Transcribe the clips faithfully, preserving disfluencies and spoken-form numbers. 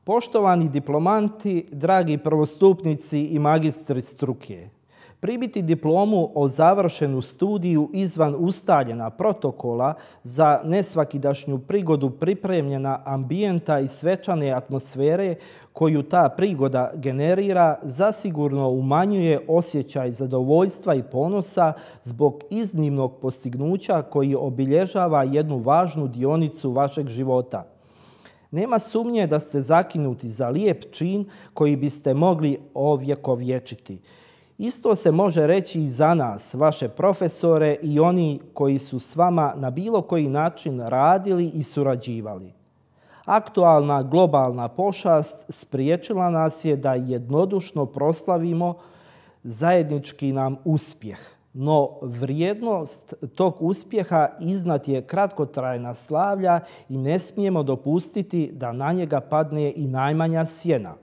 Poštovani diplomanti, dragi prvostupnici i magistri struke, pribiti diplomu o završenu studiju izvan ustaljena protokola za nesvakidašnju prigodu pripremljena ambijenta i svečane atmosfere koju ta prigoda generira zasigurno umanjuje osjećaj zadovoljstva i ponosa zbog iznimnog postignuća koji obilježava jednu važnu dionicu vašeg života. Nema sumnje da ste zakinuti za lijep čin koji biste mogli ovjekovječiti. Isto se može reći i za nas, vaše profesore i oni koji su s vama na bilo koji način radili i surađivali. Aktualna globalna pošast spriječila nas je da jednodušno proslavimo zajednički nam uspjeh. No vrijednost tog uspjeha iznad je kratkotrajna slavlja i ne smijemo dopustiti da na njega padne i najmanja sjena.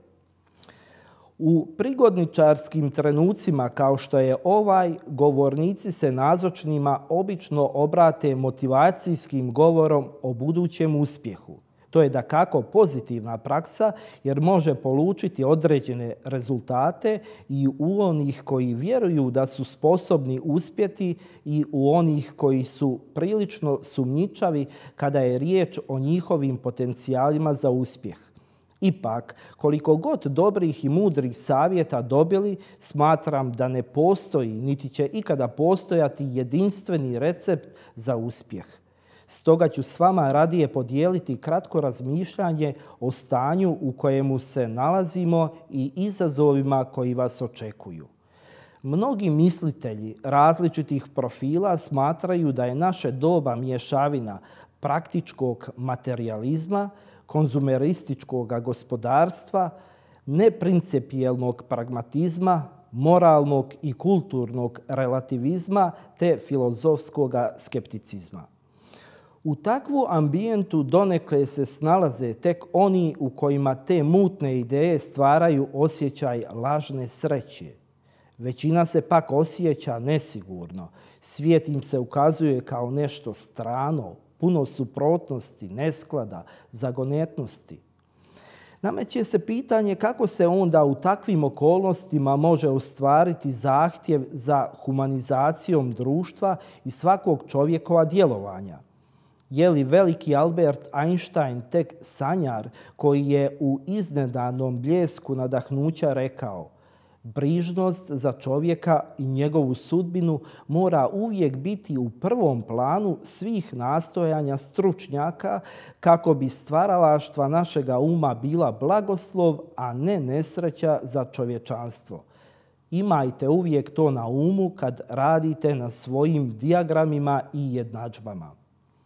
U prigodničarskim trenucima kao što je ovaj, govornici se nazočnima obično obrate motivacijskim govorom o budućem uspjehu. To je dakako pozitivna praksa jer može polučiti određene rezultate i u onih koji vjeruju da su sposobni uspjeti i u onih koji su prilično sumnjičavi kada je riječ o njihovim potencijalima za uspjeh. Ipak, koliko god dobrih i mudrih savjeta dobili, smatram da ne postoji niti će ikada postojati jedinstveni recept za uspjeh. Stoga ću s vama radije podijeliti kratko razmišljanje o stanju u kojemu se nalazimo i izazovima koji vas očekuju. Mnogi mislitelji različitih profila smatraju da je naše doba mješavina praktičkog materijalizma, konzumerističkog gospodarstva, neprincipijelnog pragmatizma, moralnog i kulturnog relativizma te filozofskog skepticizma. U takvu ambijentu donekle se snalaze tek oni u kojima te mutne ideje stvaraju osjećaj lažne sreće. Većina se pak osjeća nesigurno. Svijet im se ukazuje kao nešto strano, puno suprotnosti, nesklada, zagonetnosti. Nameće se pitanje kako se onda u takvim okolnostima može ostvariti zahtjev za humanizacijom društva i svakog čovjekova djelovanja. Je li veliki Albert Einstein tek sanjar koji je u iznenadnom bljesku nadahnuća rekao: brižnost za čovjeka i njegovu sudbinu mora uvijek biti u prvom planu svih nastojanja stručnjaka kako bi stvaralaštva našega uma bila blagoslov, a ne nesreća za čovječanstvo. Imajte uvijek to na umu kad radite na svojim dijagramima i jednadžbama.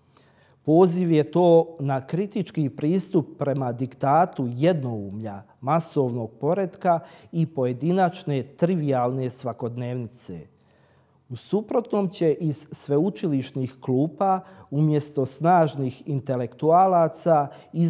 Poziv je to na kritički pristup prema diktatu jednoumlja, masovnog poretka i pojedinačne trivijalne svakodnevnice. U suprotnom će iz sveučilišnih klupa umjesto snažnih intelektualaca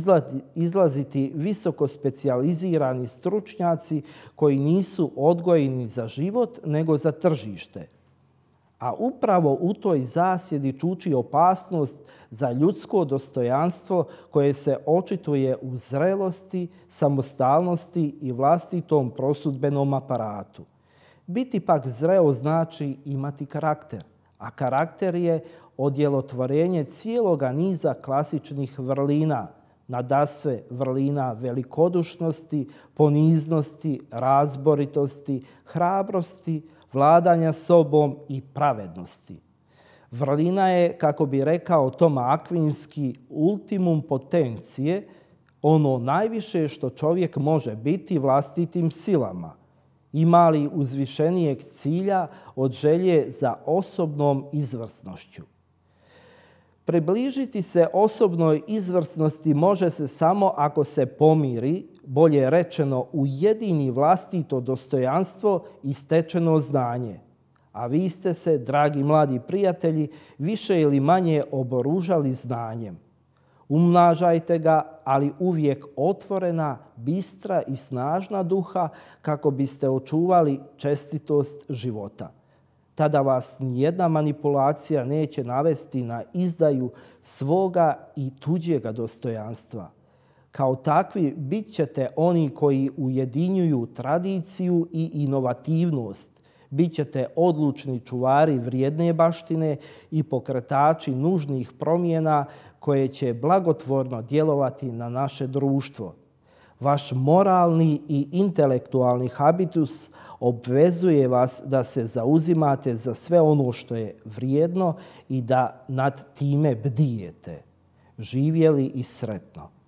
izlaziti visoko specijalizirani stručnjaci koji nisu odgojeni za život nego za tržište. A upravo u toj zasjedi čuči opasnost za ljudsko dostojanstvo koje se očituje u zrelosti, samostalnosti i vlastitom prosudbenom aparatu. Biti pak zreo znači imati karakter, a karakter je odjelotvorenje cijeloga niza klasičnih vrlina, nadasve vrlina velikodušnosti, poniznosti, razboritosti, hrabrosti, vladanja sobom i pravednosti. Vrlina je, kako bi rekao Toma Akvinski, ultimum potencije, ono najviše što čovjek može biti vlastitim silama. Ima li uzvišenijeg cilja od želje za osobnom izvrsnošću? Približiti se osobnoj izvrsnosti može se samo ako se pomiri, bolje rečeno ujedini vlastito dostojanstvo i stečeno znanje. A vi ste se, dragi mladi prijatelji, više ili manje oboružali znanjem. Umnažajte ga, ali uvijek otvorena, bistra i snažna duha kako biste očuvali čestitost života. Tada vas nijedna manipulacija neće navesti na izdaju svoga i tuđega dostojanstva. Kao takvi bit ćete oni koji ujedinjuju tradiciju i inovativnost. Bićete odlučni čuvari vrijedne baštine i pokretači nužnih promjena koje će blagotvorno djelovati na naše društvo. Vaš moralni i intelektualni habitus obvezuje vas da se zauzimate za sve ono što je vrijedno i da nad time bdijete. Živjeli i sretno.